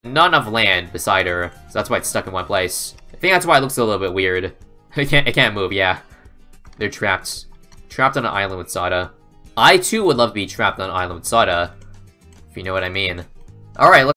not enough land beside her, so that's why it's stuck in one place. I think that's why it looks a little bit weird. It can't move, yeah. They're trapped. Trapped on an island with Sauda. I too would love to be trapped on an island with Sauda, if you know what I mean. Alright,